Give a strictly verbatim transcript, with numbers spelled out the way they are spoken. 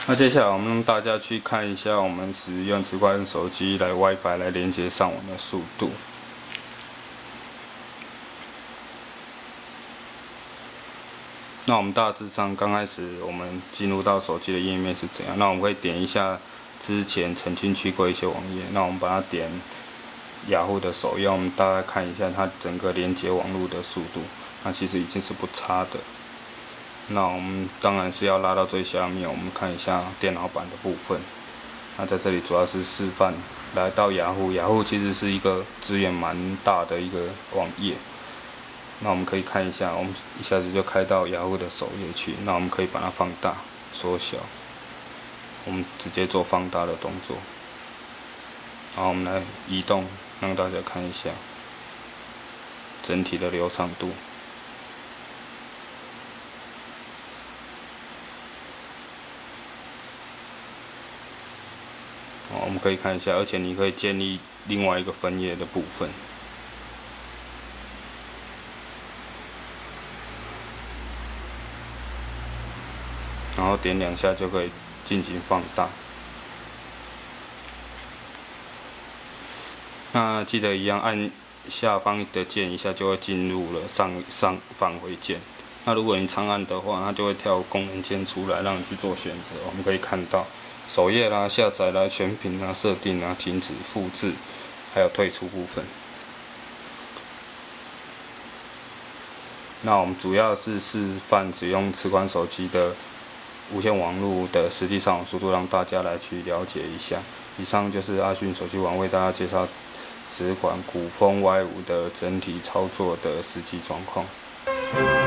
那接下来我们让大家去看一下我们使用直观手机来 WiFi 来连接上网的速度。那我们大致上刚开始我们进入到手机的页面是怎样？那我们会点一下之前曾经去过一些网页，那我们把它点雅虎的首页，我们大概看一下它整个连接网络的速度，那其实已经是不差的。那我们当然是要拉到最下面，我们看一下电脑版的部分。那在这里主要是示范，来到雅虎，雅虎其实是一个资源蛮大的一个网页。那我们可以看一下，我们一下子就开到雅虎的首页去。那我们可以把它放大、缩小。我们直接做放大的动作。然后我们来移动，让大家看一下整体的流畅度。哦，我们可以看一下，而且你可以建立另外一个分页的部分。然后点两下就可以进行放大。那记得一样按下方的键一下就会进入了上上返回键。那如果你长按的话，它就会跳功能键出来，让你去做选择。我们可以看到首页啦、下载啦、全屏啦、设定啦、停止、复制，还有退出部分。那我们主要是示范使用直观手机的无线网络的实际上网速度，让大家来去了解一下。以上就是阿讯手机网为大家介绍此款古风 Y 五的整体操作的实际状况。